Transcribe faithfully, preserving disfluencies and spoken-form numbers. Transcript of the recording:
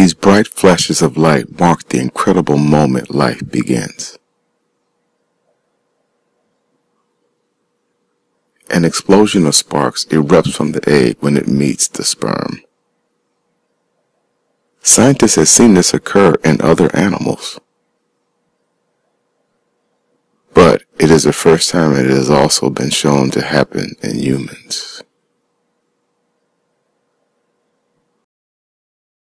These bright flashes of light mark the incredible moment life begins. An explosion of sparks erupts from the egg when it meets the sperm. Scientists have seen this occur in other animals, but it is the first time it has also been shown to happen in humans.